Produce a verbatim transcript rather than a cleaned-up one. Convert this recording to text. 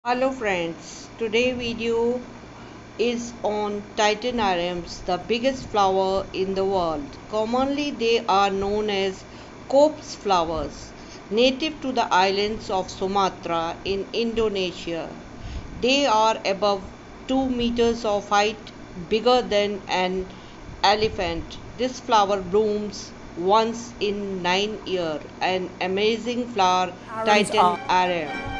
Hello friends, today video is on Titan Arums, the biggest flower in the world. Commonly they are known as corpse flowers, native to the islands of Sumatra in Indonesia. They are above two meters of height, bigger than an elephant. This flower blooms once in nine years, an amazing flower, Arums Titan are Arum.